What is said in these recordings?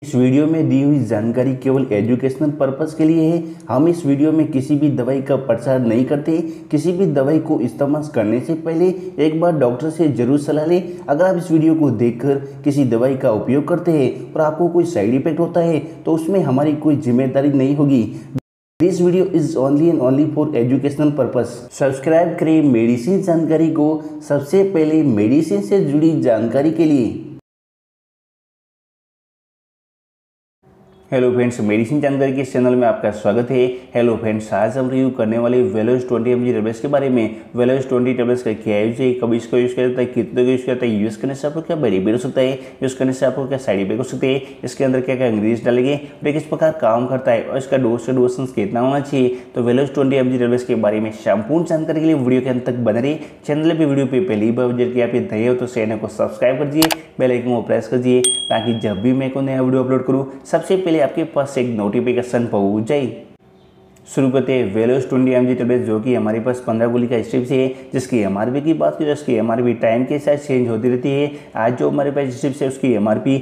इस वीडियो में दी हुई जानकारी केवल एजुकेशनल पर्पस के लिए है। हम इस वीडियो में किसी भी दवाई का प्रचार नहीं करते। किसी भी दवाई को इस्तेमाल करने से पहले एक बार डॉक्टर से जरूर सलाह लें। अगर आप इस वीडियो को देखकर किसी दवाई का उपयोग करते हैं और आपको कोई साइड इफेक्ट होता है तो उसमें हमारी कोई जिम्मेदारी नहीं होगी। This video is only and only for educational purpose. Subscribe करें मेडिसिन जानकारी को सबसे पहले मेडिसिन से जुड़ी जानकारी के लिए। हेलो फ्रेंड्स, मेडिसिन जानकारी के इस चैनल में आपका स्वागत है। हेलो फ्रेंड्स, आज हम रिव्यू करने वाले वेलोज 20 mg टेबलेट्स के बारे में। वेलोज 20 टेबलेट्स का क्या यूज है, कब इसका यूज किया जाता है, कितने का यूज किया जाता है, यूज करने से आपको क्या बेनिफिट हो सकता है, यूज करने से आपको क्या साइड इफेक्ट हो सकते हैं, इसके अंदर क्या क्या इंग्रीडिएंट्स डालेंगे और किस प्रकार काम करता है और इसका डोज से डोसेंस कितना होना चाहिए। तो वेलोज 20 mg टेबलेट्स के बारे में संपूर्ण जानकारी के लिए वीडियो के अंत तक बने रहिए। चैनल पे वीडियो पे पहली बार विजिट किया आप नए हो तो चैनल को सब्सक्राइब कर दीजिए, बेल आइकन को प्रेस कर दीजिए ताकि जब भी मैं कोई नया वीडियो अपलोड करूँ सबसे पहले आपके पास एक नोटिफिकेशन पहुंच जाए। शुरू करते हैं वेलोज 20 mg टेबलेट, जो कि हमारे पास 15 गोली का स्ट्रिप्स है, जिसकी एमआरपी की बात करें उसकी एमआरपी टाइम के साथ चेंज होती रहती है। आज जो हमारे पास स्ट्रिप्स है उसकी एमआरपी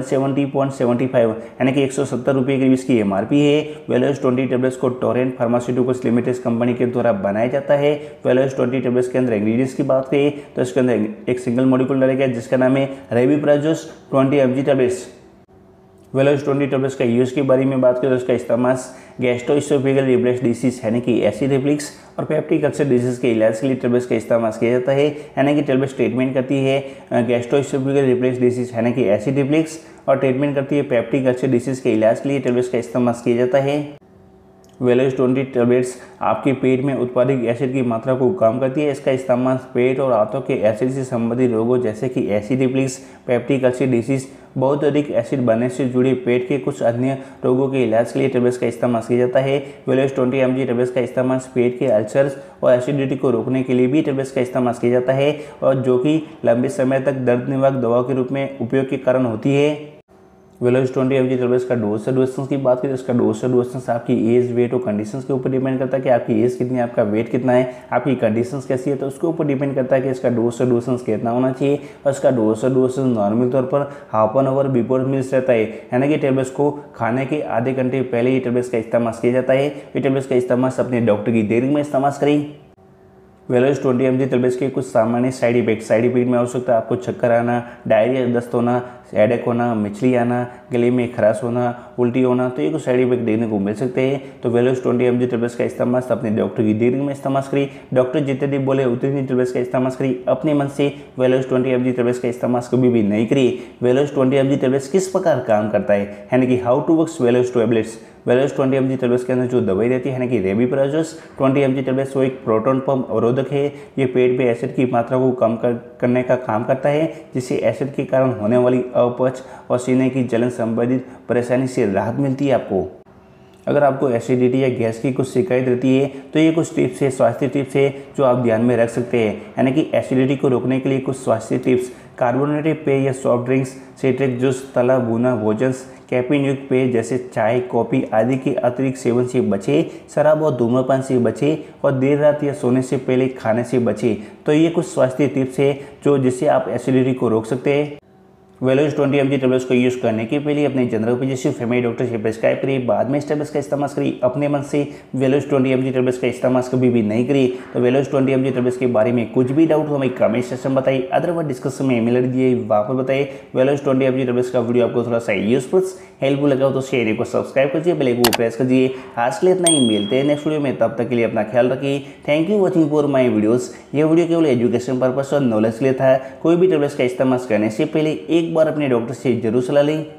170.75 यानी कि 170 रुपये की इसकी एमआरपी है। वेलोज 20 टेबलेट्स को टोरेंट फार्मास्यूटिकल्स लिमिटेड कंपनी के द्वारा बनाया जाता है। वेलोज 20 टेबलेट्स के अंदर इंग्रीडियंट्स की बात करें तो इसके अंदर एक सिंगल मॉलिक्यूल डाला गया जिसका नाम है rabeprazole 20 mg tablets. Veloz 20 tablets का यूज़ के बारे में बात करें तो उसका इस्तेमाल गैस्ट्रोइसोफेगल रिफ्लक्स डिसीज यानी कि एसिड रिफ्लक्स और पेप्टिक अल्सर डिजीज के इलाज के लिए टेबलेट्स का इस्तेमाल किया जाता है। यानी कि टेबलेट्स ट्रीटमेंट करती है गैस्ट्रोइसोफेगल रिफ्लक्स डिसीज यानी कि एसिड रिफ्लक्स और ट्रीटमेंट करती है पेप्टिक अल्सर डिसीज के इलाज के लिए टेबलेट्स का इस्तेमाल किया जाता है। वेलोज 20 टेबलेट्स आपके पेट में उत्पादित एसिड की मात्रा को कम करती है। इसका इस्तेमाल पेट और आंतों के एसिड से संबंधित रोगों जैसे कि acid reflux, peptic ulcer disease, बहुत अधिक एसिड बनने से जुड़े पेट के कुछ अन्य रोगों के इलाज के लिए टेबलेट्स का इस्तेमाल किया जाता है। वेलोज 20 mg टेबलेट्स का इस्तेमाल पेट के अल्सर्स और एसिडिटी को रोकने के लिए भी टेबलेट्स का इस्तेमाल किया जाता है और जो कि लंबे समय तक दर्द निवारक दवा के रूप में उपयोग के कारण होती है। वेलोज 20 mg टेबलेट्स का डोज से डोसेंस की बात करें तो इसका डोज से डोसेंस आपकी एज, वेट और कंडीशंस के ऊपर डिपेंड करता है कि आपकी एज कितनी है, आपका वेट कितना है, आपकी कंडीशंस कैसी है, तो उसके ऊपर डिपेंड करता है कि इसका डोज से डोसेंस कितना होना चाहिए। और इसका डोज से डोसेंस नॉर्मल तौर पर half an hour before meals रहता है, यानी कि टेबलेट्स को खाने के आधे घंटे पहले ही टेबलेट्स का इस्तेमाल किया जाता है। ये टेबलेट्स का इस्तेमाल अपने डॉक्टर की देरी में इस्तेमाल करें। वेलोज 20 mg टेबलेट्स के कुछ सामान्य साइड इफेक्ट में हो सकता है आपको चक्कर आना, डायरिया, दस्त होना, हेडेक होना, मिचली आना, गले में खराश होना, उल्टी होना, तो ये कुछ साइड इफेक्ट देखने को मिल सकते हैं। तो वेलोज 20 mg टेबलेट्स का इस्तेमाल अपने डॉक्टर की देरी में इस्तेमाल करिए। डॉक्टर जितने दिन बोले उतने दिन टेबलेट्स का इस्तेमाल करिए। अपने मन से वेलोज 20 mg टेबलेट्स का इस्तेमाल कभी भी नहीं करिए। वेलोज 20 mg टेबलेट्स किस प्रकार काम करता है, यानी कि how to works Veloz tablets. Veloz 20 mg tablets के अंदर जो दवाई रहती है यानी कि रेबिप्राजोस 20 mg टेबलेट्स, वो एक प्रोटॉन पंप अवरोधक है। ये पेट में एसिड की मात्रा को कम करने का काम करता है, जिससे एसिड के कारण होने वाली अपच और सीने की जलन संबंधित परेशानी से राहत मिलती है आपको। अगर आपको एसिडिटी या गैस की कुछ शिकायत रहती है तो ये कुछ टिप्स है, स्वास्थ्य टिप्स है जो आप ध्यान में रख सकते हैं। यानी कि एसिडिटी को रोकने के लिए कुछ स्वास्थ्य टिप्स: कार्बोनेटेड पेय या सॉफ्ट ड्रिंक्स, सिट्रिक जूस, तला भुना भोजन, कैफीन युक्त पेय जैसे चाय, कॉफ़ी आदि के अतिरिक्त सेवन से बचें, शराब और धूम्रपान से बचें और देर रात या सोने से पहले खाने से बचें। तो ये कुछ स्वास्थ्य टिप्स है जो जिससे आप एसिडिटी को रोक सकते हैं। वेलोज 20 mg टेबलेट्स को यूज़ करने के पहले अपने जनरल फिजिशियन, फैमिली डॉक्टर से प्रिस्क्राइब करिए, बाद में इस टेबलेट्स का इस्तेमाल करिए। अपने मन से वेलोज 20 mg टेबलेट्स का इस्तेमाल कभी भी नहीं करिए। तो वेलोज 20 mg टेबलेट्स के बारे में कुछ भी डाउट हो हमें कमेंट सेक्शन में बताइए, अदरवाइज डिस्कशन में ईमेल दिए वहाँ पर बताइए। वेलोज 20 mg टेबलेट्स का वीडियो आपको थोड़ा सा यूजफुल हेल्पफुल लगा हो तो शेयर को सब्सक्राइब कीजिए, बेल आइकन को प्रेस कीजिए। आज के लिए इतना ही, मिलते हैं नेक्स्ट वीडियो में, तब तक के लिए अपना ख्याल रखिए। Thank you watching for my videos. ये वीडियो केवल एजुकेशन पर्पस और नॉलेज के लिए था। कोई भी टेबलेट्स का इस्तेमाल करने से पहले एक बार अपने डॉक्टर से जरूर सलाह लें।